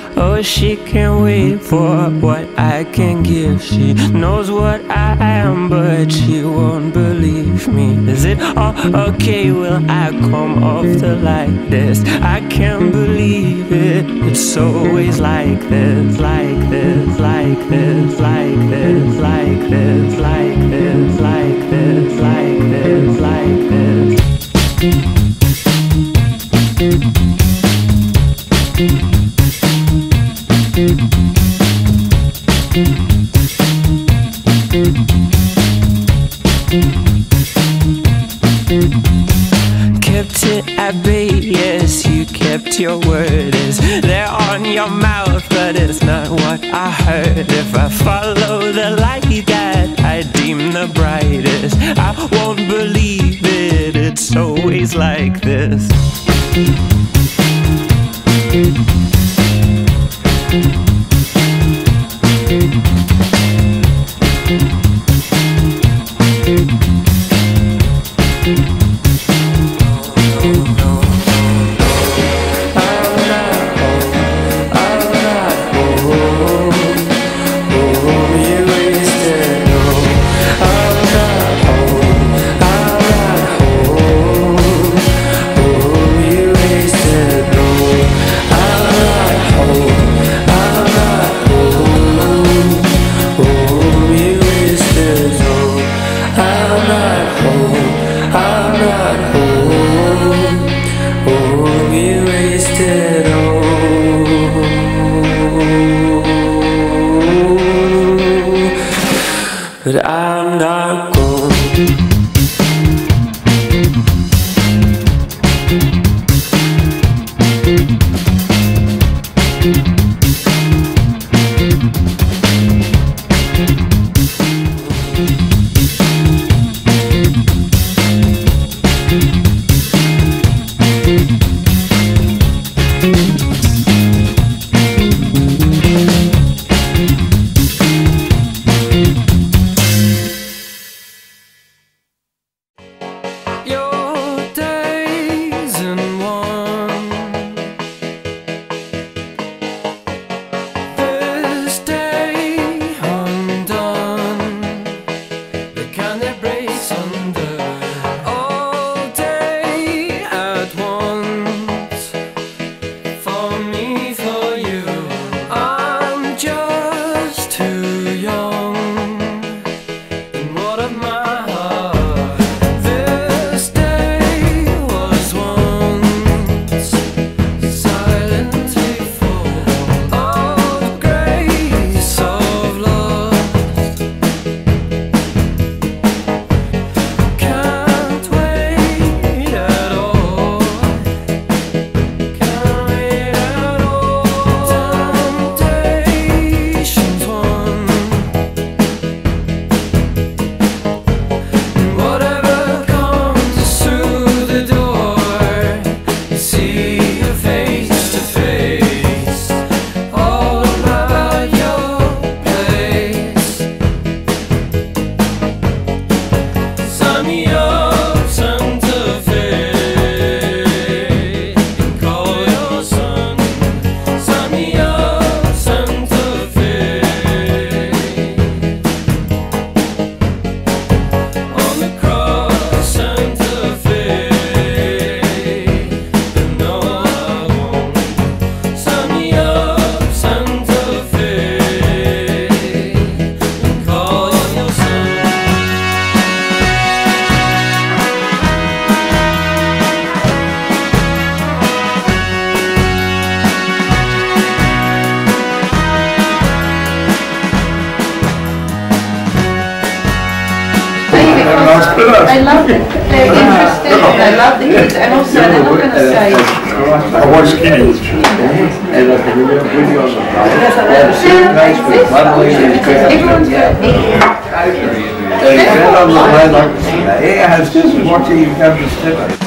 Oh, she can't wait for what I can give. She knows what I am, but she won't believe me. Is it all okay? Will I come off the like this? I can't believe it. It's always like this, like this, like this, like this, like this, like this, like this, like this, like this. Kept it at bay, yes, you kept your word. Is there on your mouth, but it's not what I heard. If I follow the light that I deem the brightest, I won't believe it, it's always like this. But I'm not gone. I love it. They're interested. I love the kids, and also they're not going to say. I watch skinny. Everyone's going to eat. I was just watching you come to step.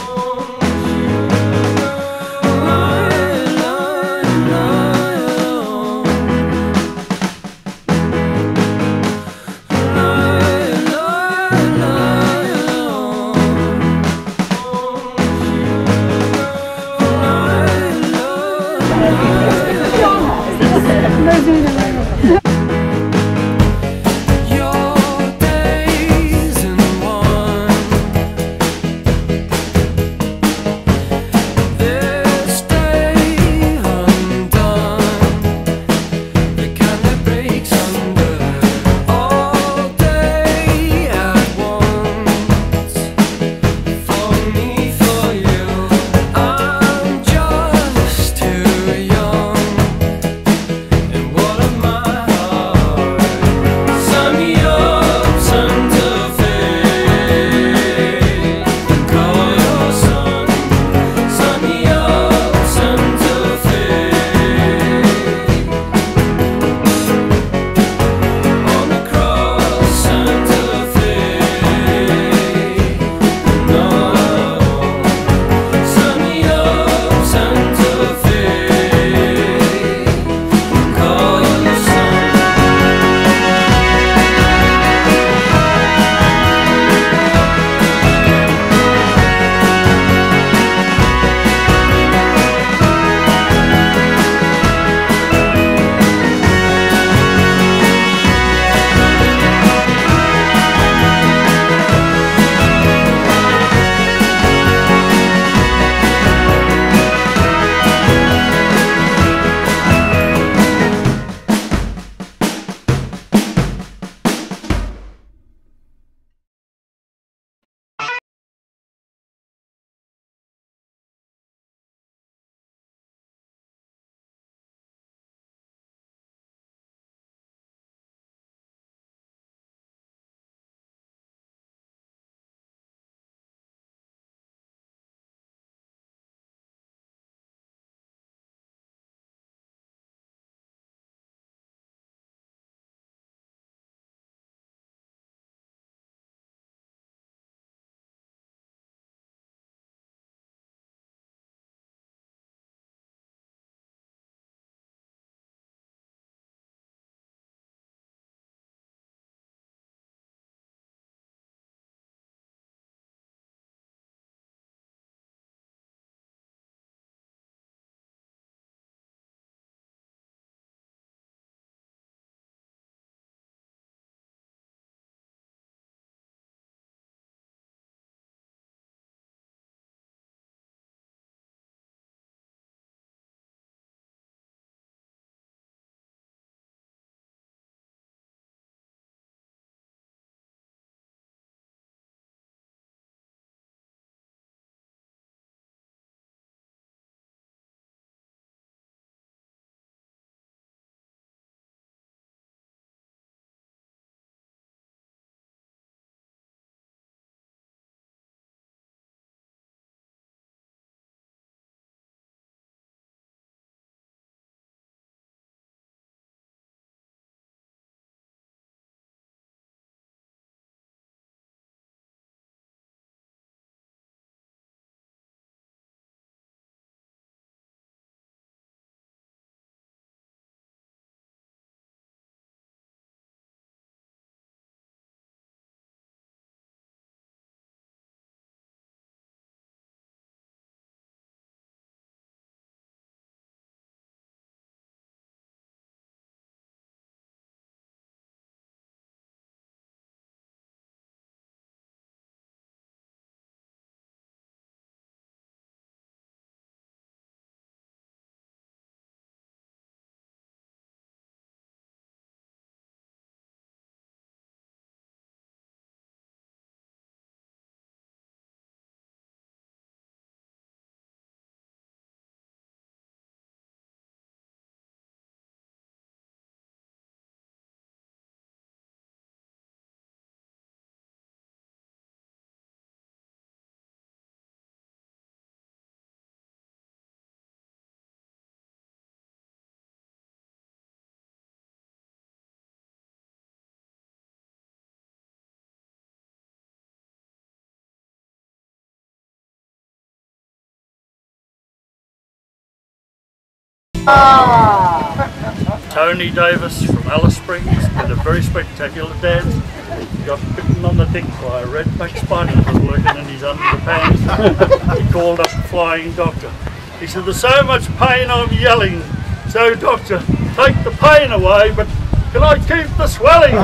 Tony Davis from Alice Springs did a very spectacular dance. He got bitten on the dick by a red-backed spider that was lurking in his underpants. He called up the flying doctor. He said, "There's so much pain I'm yelling. So doctor, take the pain away, but can I keep the swelling?"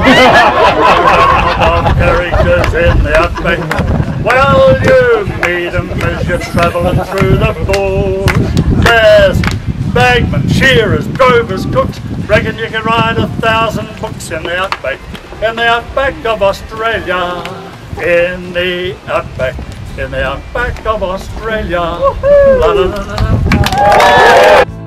Characters in the outback. Well, you meet 'em as you're travelling through the bush. There's bagmen, shearers, drovers, cooks. Reckon you can write 1,000 books in the outback. In the outback of Australia. In the outback. In the outback of Australia. La, la, la, la, la.